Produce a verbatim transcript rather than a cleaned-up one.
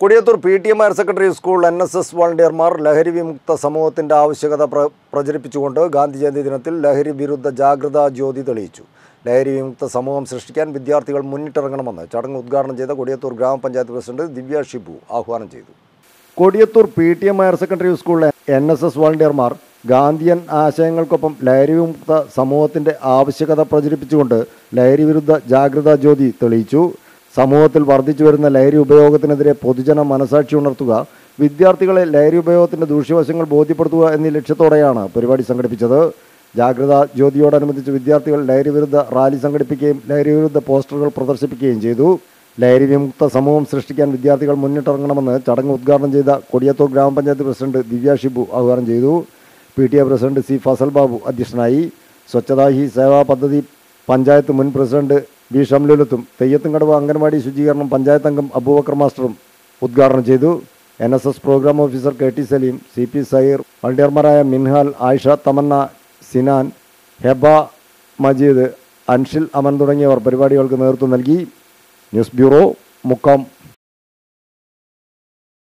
Kodiyathur P T M higher secondary school N S S വോളണ്ടിയർമാർ ലഹരി വിമുക്ത സമൂഹത്തിൻ്റെ ആവശ്യകത പ്ര പ്രചരിപ്പിച്ചുകൊണ്ട് ഗാന്ധി ജയന്തി ദിനത്തിൽ ലഹരി വിരുദ്ധ ജാഗ്രതാ ജ്യോതി തെളിയിച്ചു. ലഹരി വിമുക്ത സമൂഹം സൃഷ്ടിക്കാൻ വിദ്യാർത്ഥികൾ മുന്നിട്ടിറങ്ങണമെന്ന് ചടങ്ങ് ഉദ്ഘാടനം ചെയ്ത കൊടിയത്തൂർ ഗ്രാമപഞ്ചായത്ത് പ്രസിഡന്റ് ദിവ്യ ഷിബു ആഹ്വാനം ചെയ്തു. Kodiyathur P T M higher secondary school N S S വോളണ്ടിയർമാർ ഗാന്ധിയൻ ആശയങ്ങൾക്കൊപ്പം ലഹരി വിമുക്ത സമൂഹത്തിൻ്റെ ആവശ്യകത പ്രചരിപ്പിച്ചുകൊണ്ട് ലഹരി വിരുദ്ധ ജാഗ്രതാ ജ്യോതി തെളിയിച്ചു. സമൂഹത്തിൽ വർദ്ധിച്ചു വരുന്ന ലഹരി ഉപയോഗത്തിനെതിരെ പൊതുജന മനസാക്ഷി ഉണർത്തുക, വിദ്യാർത്ഥികളെ ലഹരി ഉപയോഗത്തിൻ്റെ ദൂഷ്യവശങ്ങൾ ബോധ്യപ്പെടുത്തുക എന്നീ ലക്ഷ്യത്തോടെയാണ് പരിപാടി സംഘടിപ്പിച്ചത്. ജാഗ്രതാ ജ്യോതിയോടനുബന്ധിച്ച് വിദ്യാർത്ഥികൾ ലഹരി വിരുദ്ധ റാലി സംഘടിപ്പിക്കുകയും ലഹരി വിരുദ്ധ പോസ്റ്ററുകൾ പ്രദർശിപ്പിക്കുകയും ചെയ്തു. ലഹരി വിമുക്ത സമൂഹം സൃഷ്ടിക്കാൻ വിദ്യാർത്ഥികൾ മുന്നിട്ടിറങ്ങണമെന്ന് ചടങ്ങ് ഉദ്ഘാടനം ചെയ്ത കൊടിയത്തൂർ ഗ്രാമപഞ്ചായത്ത് പ്രസിഡന്റ് ദിവ്യ ഷിബു ആഹ്വാനം ചെയ്തു. P T A president C Fazal Babu അധ്യക്ഷനായി. സ്വച്ഛതാ ഹി സേവാ പദ്ധതി പഞ്ചായത്ത് മുൻ പ്രസിഡന്റ് ബി ഷംലുലത്തും തെയ്യത്തുംകടവ് അംഗൻവാടി ശുചീകരണം പഞ്ചായത്ത് അംഗം അബൂബക്കർ മാസ്റ്ററും ഉദ്ഘാടനം ചെയ്തു. N S S programme officer K T Saleem, C P Sair, വോളണ്ടിയർമാരായ മിൻഹാൽ, ആയിഷ, തമന്ന, സിനാൻ, ഹെബ, മജീദ്, അൻഷിൽ, അമൻ തുടങ്ങിയവർ പരിപാടികൾക്ക് നേതൃത്വം നൽകി. News bureau, Mukkam.